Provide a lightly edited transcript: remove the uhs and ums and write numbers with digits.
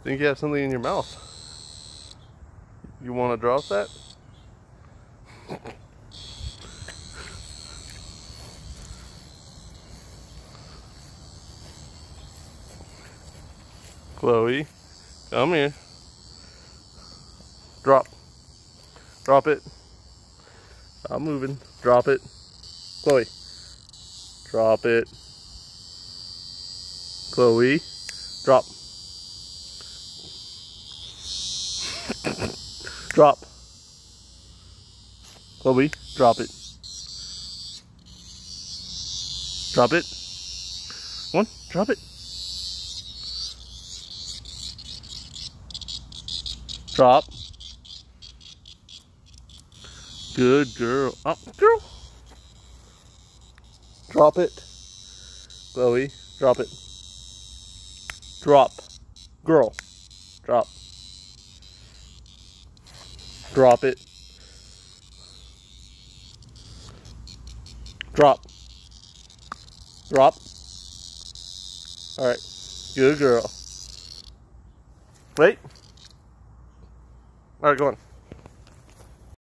think you have something in your mouth. You want to drop that? Chloe, come here. Drop. Drop it. Stop moving. Drop it. Chloe. Drop it. Chloe. Drop. Drop. Chloe, drop it. Drop it. Come on, drop it. Drop. Good girl. Up, girl. Drop it. Chloe, drop it. Drop. Girl. Drop. Drop it. Drop. Drop. Alright. Good girl. Wait. Alright, go on.